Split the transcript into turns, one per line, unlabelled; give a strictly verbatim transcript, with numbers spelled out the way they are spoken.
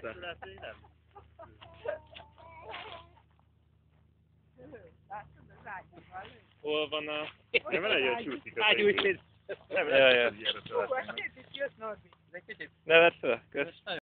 persze. Hol van a... Nem elejjön csúszik az
ágyú.
Nem
Jaj, jaj.
elejjön.
Ne vedd fel, kösz.